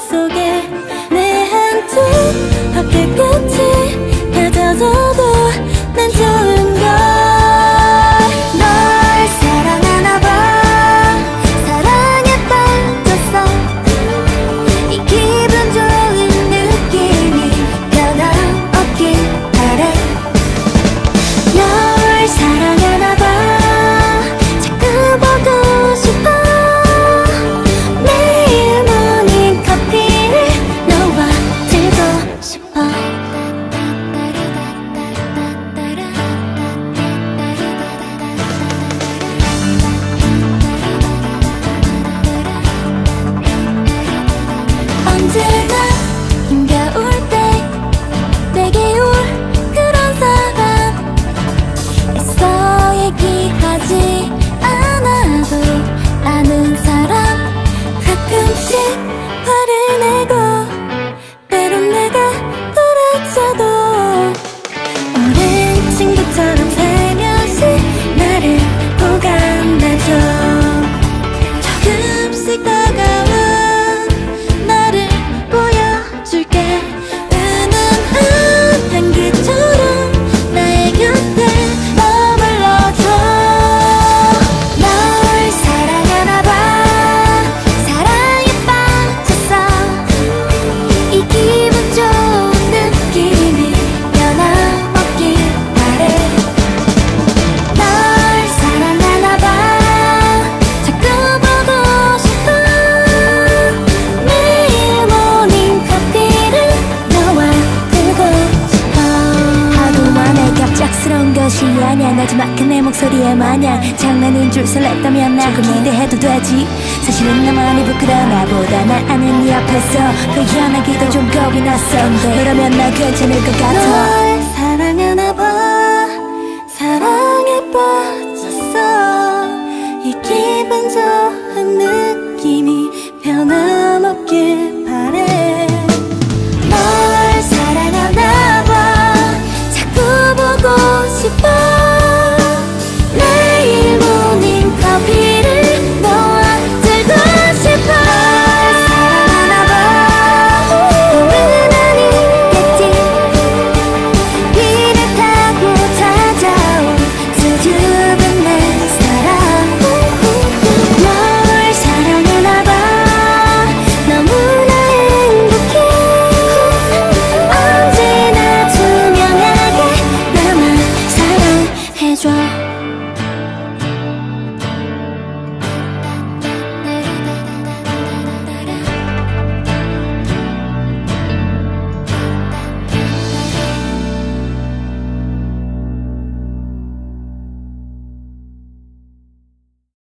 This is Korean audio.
속에 내 한 줄 밖에 끝이 가져져도 난 좋은 걸. 널 사랑하나 봐. 사랑에 빠졌어. 이 기분 좋은 느낌이 변함없길 바래. 널 사랑하나 봐. 자꾸 보고 싶어. 매일 모닝 커피를 너와 들고 싶어. 언제나 힘겨울 때 내게 올 그런 사람. 애써 얘기하지 않아도 아는 사람. 가끔씩 화를 내고 때론 내가 돌아쳐도 오랜 친구처럼 살며시 나를 보관해줘. 조금씩 다가와 나를 보여줄게. 은은한 향기처럼 나의 곁에 머물러줘. 널 사랑하나 봐. 사랑에 빠졌어. 이 기분 좋은 느낌이 변함없길 바래. 널 사랑하나 봐. 자꾸 보고 싶어. 매일 모닝 커피를 너와 들고 싶어. 하루 만에 갑작스러운 것이 아냐. 나지막한 내 목소리에 마냥 장난인 줄 설렜다면 나 조금 기대해도 되지. 사실은 나만이 부끄러워. 나보다 날 아는 네 앞에서 표현하기도 좀 겁이 났어. 그러면 나 괜찮을 것 같아. 널 사랑하나 봐.